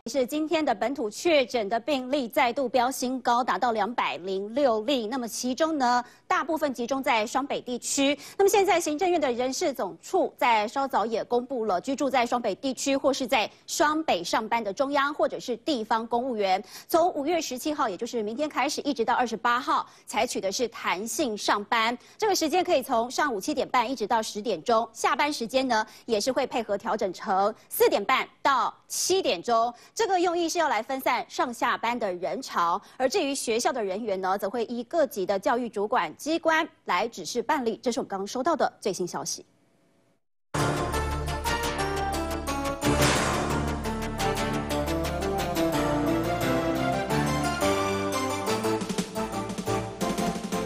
是今天的本土确诊的病例再度飙新高，达到206例。那么其中呢，大部分集中在双北地区。那么现在行政院的人事总处在稍早也公布了，居住在双北地区或是在双北上班的中央或者是地方公务员，从5月17号，也就是明天开始，一直到28号，采取的是弹性上班。这个时间可以从上午7点半一直到10点钟，下班时间呢也是会配合调整成4点半到7点钟。这个用意是要来分散上下班的人潮，而至于学校的人员呢，则会依各级的教育主管机关来指示办理。这是我们刚刚收到的最新消息。